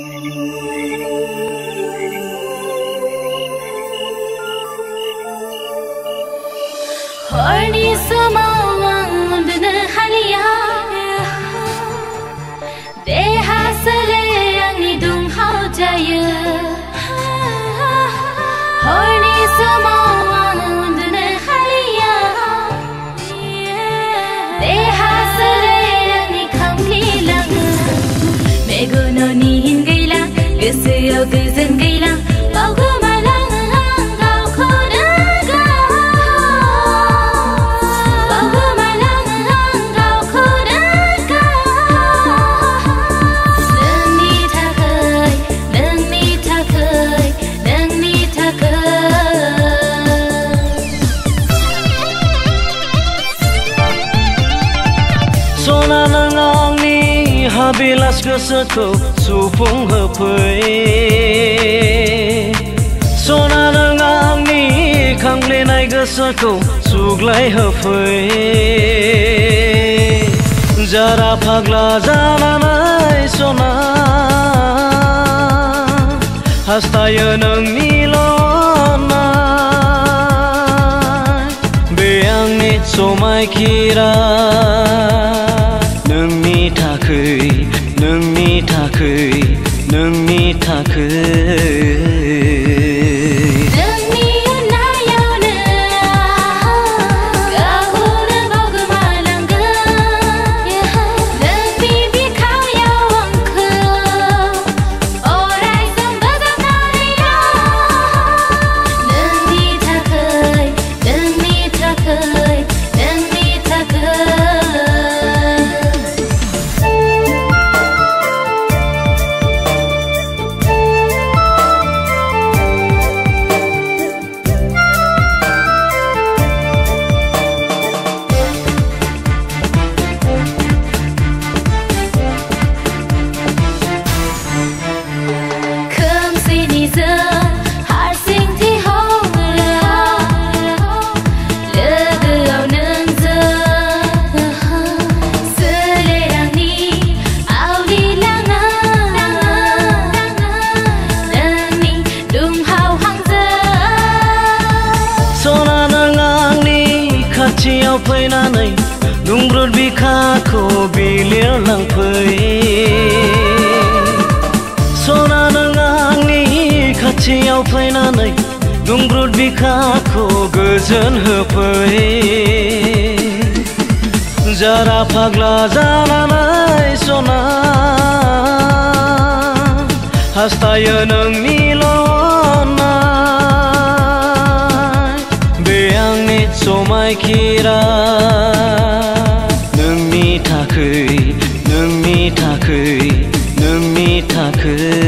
Horny sumawang dun haliya Deha sale ang idung hao jaya Horny sumawang dun haliya Deha sale ang ikhang lilang Meguno nihin gailang Gusuyo guzun gailang Habilas gosoku supung hepai Sona nangangni kanglenai gosoku suglai hepai Jara pagla jalanai sona Hastaya nangni lonai Beangni somai kira Nungni takai Chiao phơi na này nung rốt bi kha khô bi liêu lang phơi sona na ngang ni kha chiao phơi na này nung rốt bi kha khô gözön hơ phơi jara phagla jala nai sona hastaya nang ni lona somai kira nungni takai